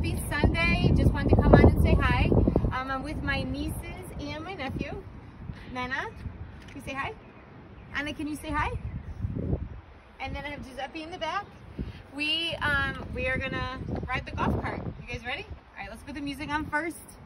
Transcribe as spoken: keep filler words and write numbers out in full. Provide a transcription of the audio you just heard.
happy Sunday. Just wanted to come on and say hi. Um, I'm with my nieces and my nephew. Nana, can you say hi? Anna, can you say hi? And then I have Giuseppe in the back. We, um, we are gonna ride the golf cart. You guys ready? All right, let's put the music on first.